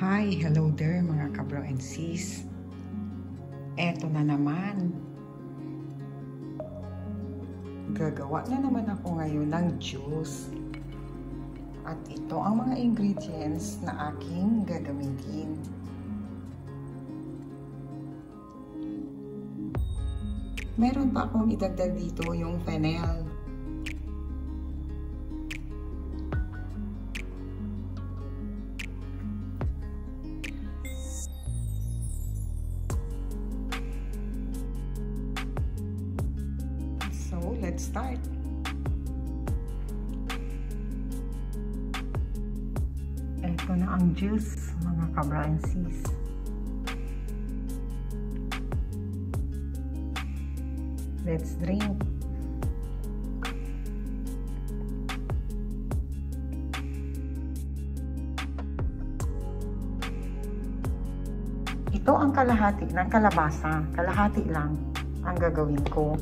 Hi, hello there mga kabro and sis. Eto na naman. Gagawa na naman ako ngayon ng juice. At ito ang mga ingredients na aking gagamitin. Meron pa akong idagdag dito yung fennel. So, let's start. Ito na ang juice, mga kabra and sis. Let's drink. Ito ang kalahati ng kalabasa. Kalahati lang ang gagawin ko.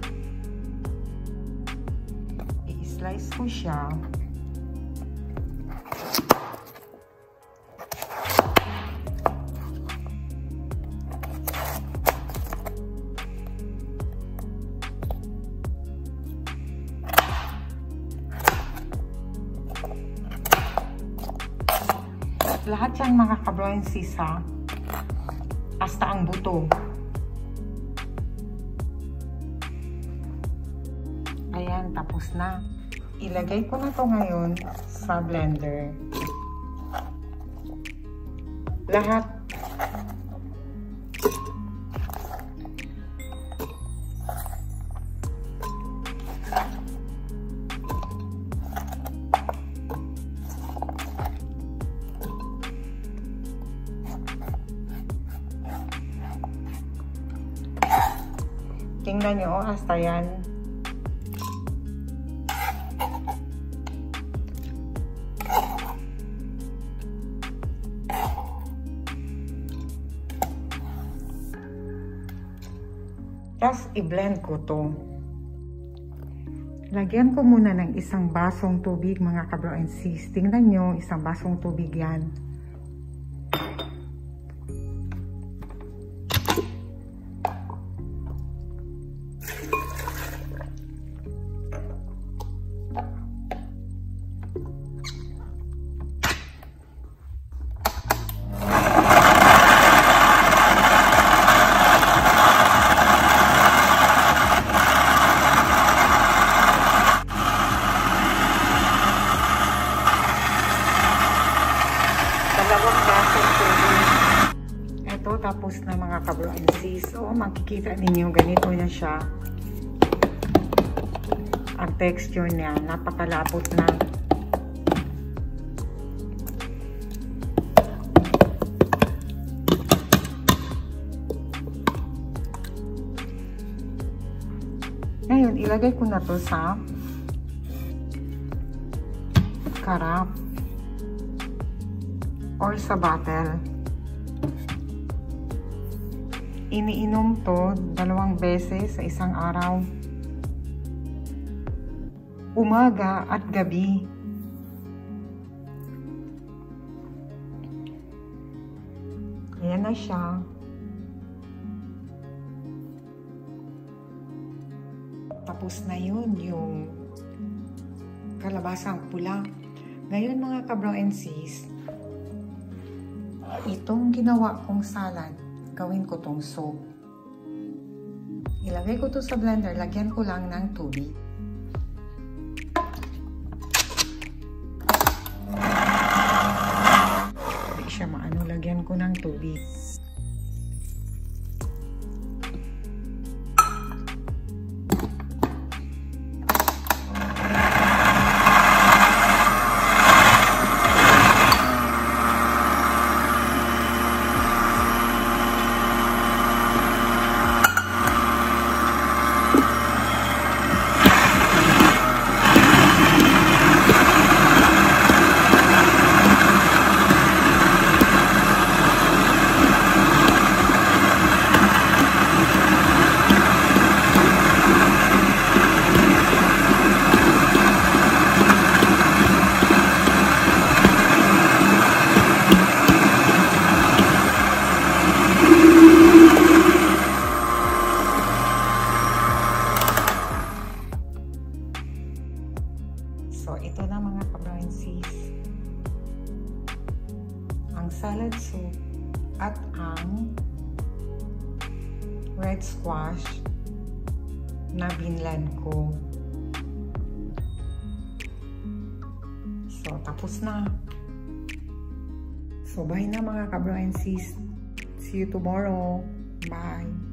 I-slice ko siya. Lahat yan mga kabro and sis ha. Hasta ang buto. Ayan, tapos na. Ilagay ko na to ngayon sa blender. Lahat. Tingnan nyo, hasta yan. Tapos, i-blend ko to. Lagyan ko muna ng isang basong tubig, mga kabro and sis. Tingnan nyo, isang basong tubig yan. Ito, tapos na mga kabro and sis. So, makikita ninyo, ganito na siya. Ang texture niya, napakalapot na. Ngayon, ilagay ko na to sa karap or sa bottle. Iniinom to 2 beses sa isang araw. Umaga at gabi. Ayan na siya. Tapos na yun yung kalabasang pula. Ngayon mga kabro and sis, itong ginawa kong salad, gawin ko tong soup. Ilagay ko to sa blender, lagyan ko lang ng tubig. Hindi siya maano, lagyan ko ng tubig. So, ito na mga ka-brown sis. Ang salad soup at ang red squash na binlan ko. So, tapos na. So, bye na mga ka-brown sis. See you tomorrow. Bye.